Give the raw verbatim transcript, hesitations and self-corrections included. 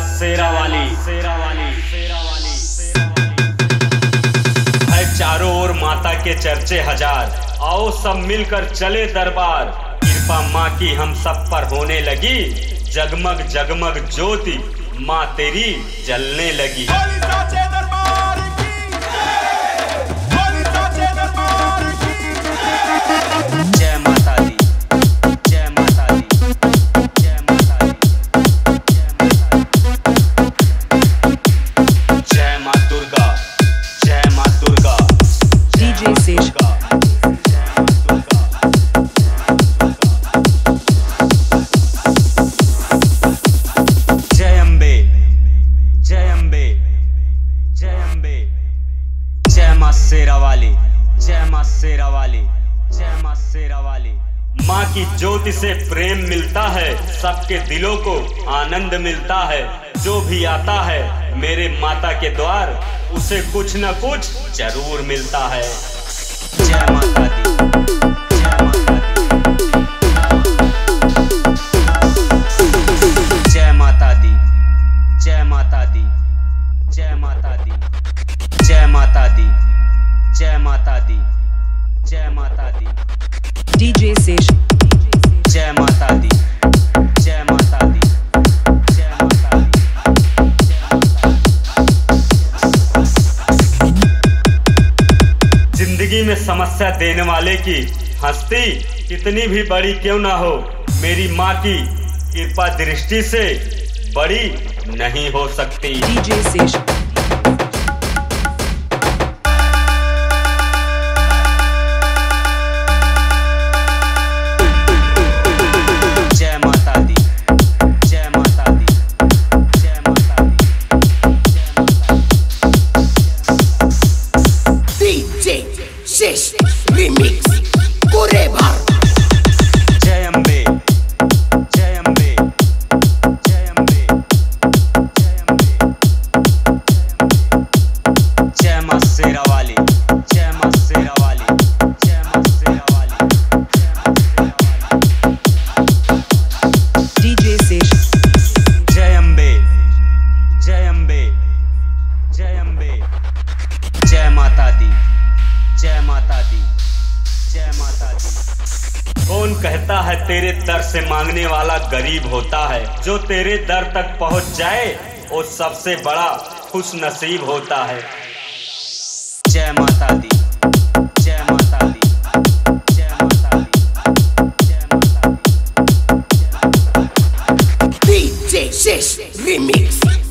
शेरा वाली शेरा वाली शेरा वाली है चारों ओर माता के चर्चे हजार। आओ सब मिलकर चले दरबार। कृपा माँ की हम सब पर होने लगी। जगमग जगमग ज्योति माँ तेरी जलने लगी। जय माता दी, जय माता दी, जय माता दी, जय माँ दुर्गा, जय माँ दुर्गा। डीजे सेश जय अम्बे, जय अम्बे, जय अम्बे, जय माँ शेरा वाली, जय माँ शेरा वाली, जय माँ शेरा वाली। माँ की ज्योति से प्रेम मिलता है, सबके दिलों को आनंद मिलता है। जो भी आता है मेरे माता के द्वार, उसे कुछ न कुछ जरूर मिलता है। जय माता दी, जय माता दी, जय माता दी, जय माता दी, जय माता दी, जय माता दी, जय माता दी, जय माता दी। डीजे सेश जय माता दी, जय माता दी, जय माता दी, जिंदगी में समस्या देने वाले की हस्ती कितनी भी बड़ी क्यों ना हो, मेरी माँ की कृपा दृष्टि से बड़ी नहीं हो सकती। डीजे सेश रिमिक्स पूरे भर। जय अम्बे, जय अम्बे, जय अम्बे, जय अम्बे, जय माँ शेरा वाली, जय माँ शेरा वाली, जय माँ शेरा वाली, जय माँ शेरा वाली। डीजे सेश जय अम्बे, जय अम्बे, जय अम्बे, जय माता दी, जय माता दी, जय माता दी। कौन कहता है तेरे दर से मांगने वाला गरीब होता है। जो तेरे दर तक पहुंच जाए वो सबसे बड़ा खुश नसीब होता है। जय माता दी, जय माता दी, जय माता दी, जय माता दी। DJ sash remix.